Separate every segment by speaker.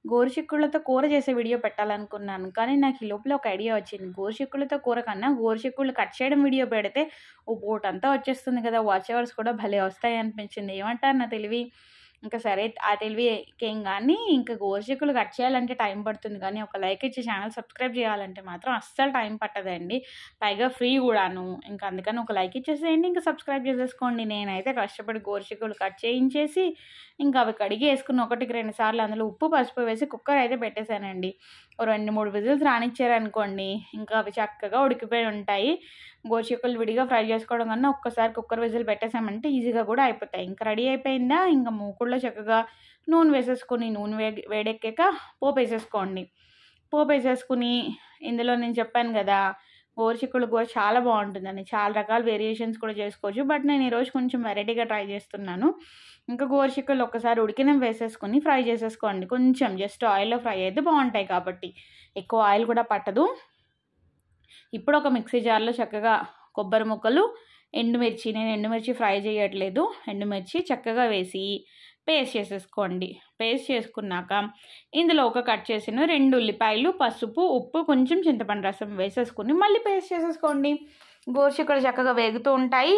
Speaker 1: గోరుచిక్కుళ్ళతో కూర చేసే వీడియో పెట్టాలనుకున్నాను. కానీ నాకు ఈ లోపల ఒక ఐడియా వచ్చింది. గోరుచిక్కుళ్ళతో కూర కన్నా గోరుచిక్కుళ్ళు కట్ చేయడం వీడియో పెడితే ఓ పూటంతా వచ్చేస్తుంది కదా! వాచ్ అవర్స్ కూడా భలే వస్తాయనిపించింది. ఏమంటారు నా తెలివి? ఇంక సరే ఆ తెలివికేం గానీ ఇంక గోరుచిక్కులు కట్ చేయాలంటే టైం పడుతుంది కానీ, ఒక లైక్ ఇచ్చి ఛానల్ సబ్స్క్రైబ్ చేయాలంటే మాత్రం అస్సలు టైం పట్టదండి. పైగా ఫ్రీ కూడాను. ఇంక అందుకని ఒక లైక్ ఇచ్చేసేయండి. ఇంక సబ్స్క్రైబ్ చేసేసుకోండి. నేనైతే కష్టపడి గోరుచిక్కులు కట్ చేయించేసి, ఇంకా అవి కడిగి వేసుకుని 1కి 2 సార్లు అందులో ఉప్పు, పసుపు వేసి కుక్కర్ అయితే పెట్టేశానండి. ఓ 2, 3 విజిల్స్ రానిచ్చారనుకోండి, ఇంకా అవి చక్కగా ఉడికిపోయి ఉంటాయి. గోరుచిక్కులు విడిగా ఫ్రై చేసుకోవడం కన్నా ఒక్కసారి కుక్కర్ విజిల్ పెట్టేసామంటే ఈజీగా కూడా అయిపోతాయి. ఇంక రెడీ అయిపోయిందా, ఇంక మూకుడులో చక్కగా నూనె వేసేసుకొని, నూనె వేడెక్కాక పోపేసేసుకోండి. పోపేసేసుకుని ఇందులో నేను చెప్పాను కదా, గోరుచిక్కుడు కూర చాలా బాగుంటుందని. చాలా రకాల వేరియేషన్స్ కూడా చేసుకోవచ్చు. బట్ నేను ఈరోజు కొంచెం వెరైటీగా ట్రై చేస్తున్నాను. ఇంకా గోరుచిక్కుళ్ళు ఒక్కసారి ఉడికినవి వేసేసుకొని ఫ్రై చేసేసుకోండి. కొంచెం జస్ట్ ఆయిల్లో ఫ్రై అయితే బాగుంటాయి కాబట్టి, ఎక్కువ ఆయిల్ కూడా పట్టదు. ఇప్పుడు ఒక మిక్సీ జార్లో చక్కగా కొబ్బరి ముక్కలు, ఎండుమిర్చి, నేను ఎండుమిర్చి ఫ్రై చేయట్లేదు, ఎండుమిర్చి చక్కగా వేసి పేస్ట్ చేసేసుకోండి. పేస్ట్ చేసుకున్నాక ఇందులో ఒక కట్ చేసిన 2 ఉల్లిపాయలు, పసుపు, ఉప్పు, కొంచెం చింతపండు రసం వేసేసుకుని మళ్ళీ పేస్ట్ చేసేసుకోండి. గోరుచిక్కుడు చక్కగా వేగుతూ ఉంటాయి.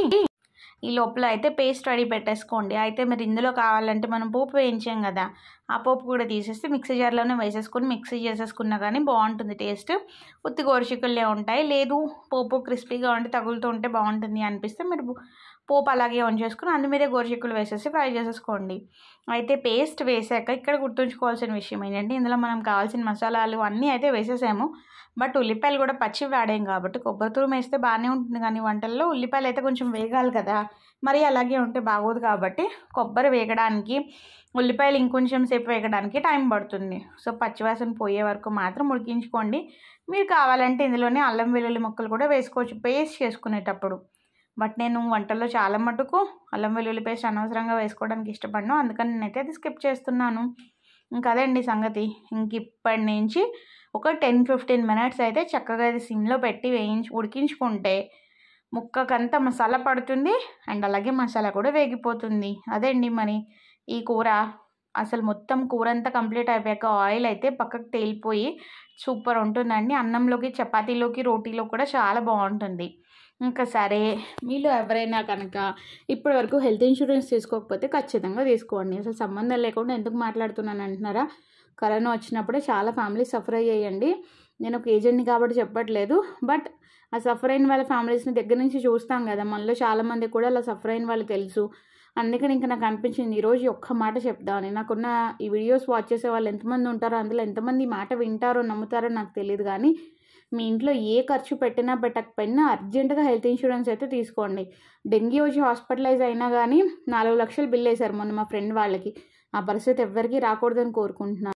Speaker 1: ఈ లోపల అయితే పేస్ట్ రెడీ పెట్టేసుకోండి. అయితే మీరు ఇందులో కావాలంటే మనం పోపు వేయించాం కదా, ఆ పోపు కూడా తీసేసి మిక్సీ జార్లోనే వేసేసుకొని మిక్సీ చేసేసుకున్నా కానీ బాగుంటుంది టేస్ట్. ఉత్తి గోరుచిక్కుళ్ళే ఉంటాయి. లేదు పోపు క్రిస్పీగా ఉండి తగులుతూ ఉంటే బాగుంటుంది అనిపిస్తే మీరు పోపు అలాగే ఉంచేసుకుని అందు మీదే గోరుచిక్కులు వేసేసి ఫ్రై చేసేసుకోండి. అయితే పేస్ట్ వేసాక ఇక్కడ గుర్తుంచుకోవాల్సిన విషయం ఏంటంటే, ఇందులో మనం కావాల్సిన మసాలాలు అన్నీ అయితే వేసేసాము. బట్ ఉల్లిపాయలు కూడా పచ్చివి వాడాం కాబట్టి కొబ్బరి తురుము వేస్తే బాగానే ఉంటుంది, కానీ వంటల్లో ఉల్లిపాయలు అయితే కొంచెం వేగాలి కదా, మరి అలాగే ఉంటే బాగోదు. కాబట్టి కొబ్బరి వేగడానికి, ఉల్లిపాయలు ఇంకొంచెం సేపు వేగడానికి టైం పడుతుంది. సో పచ్చివాసన పోయే వరకు మాత్రం ఉడికించుకోండి. మీరు కావాలంటే ఇందులోనే అల్లం వెల్లుల్లి ముక్కలు కూడా వేసుకోవచ్చు పేస్ట్ చేసుకునేటప్పుడు. బట్ నేను వంటల్లో చాలా మటుకు అల్లం వెల్లుల్లి పేస్ట్ అనవసరంగా వేసుకోవడానికి ఇష్టపడను, అందుకని నేనైతే అది స్కిప్ చేస్తున్నాను. ఇంకా అదండి సంగతి. ఇంక ఇప్పటి నుంచి ఒక 10-15 మినిట్స్ అయితే చక్కగా ఇది సిమ్లో పెట్టి ఉడికించుకుంటే ముక్కకంతా మసాలా పడుతుంది అండ్ అలాగే మసాలా కూడా వేగిపోతుంది. అదండి మరి ఈ కూర. అసలు మొత్తం కూర అంతా కంప్లీట్ అయిపోయాక ఆయిల్ అయితే పక్కకు తేలిపోయి సూపర్ ఉంటుందండి. అన్నంలోకి, చపాతీలోకి, రోటీలో కూడా చాలా బాగుంటుంది. ఇంకా సరే, మీలో ఎవరైనా కనుక ఇప్పటి వరకు హెల్త్ ఇన్సూరెన్స్ తీసుకోకపోతే ఖచ్చితంగా తీసుకోండి. అసలు సంబంధం లేకుండా ఎందుకు మాట్లాడుతున్నాను అంటున్నారా? కరోనా వచ్చినప్పుడే చాలా ఫ్యామిలీస్ సఫర్ అయ్యాయండి. నేను ఒక ఏజెంట్ని కాబట్టి చెప్పట్లేదు, బట్ ఆ సఫర్ అయిన వాళ్ళ ఫ్యామిలీస్ని దగ్గర నుంచి చూస్తాం కదా, మనలో చాలామంది కూడా అలా సఫర్ అయిన వాళ్ళు తెలుసు. అందుకని ఇంకా నాకు అనిపించింది ఈరోజు ఒక్క మాట చెప్దామని. నాకున్న ఈ వీడియోస్ వాచ్ చేసే వాళ్ళు ఎంతమంది ఉంటారో, అందులో ఎంతమంది ఈ మాట వింటారో నమ్ముతారో నాకు తెలియదు, కానీ మీ ఇంట్లో ఏ ఖర్చు పెట్టినా పెట్టకపోయినా అర్జెంటుగా హెల్త్ ఇన్సూరెన్స్ అయితే తీసుకోండి. డెంగీ వచ్చి హాస్పిటలైజ్ అయినా కానీ 4 లక్షలు బిల్ వేశారు మొన్న మా ఫ్రెండ్ వాళ్ళకి. ఆ పరిస్థితి ఎవ్వరికీ రాకూడదని కోరుకుంటున్నాను.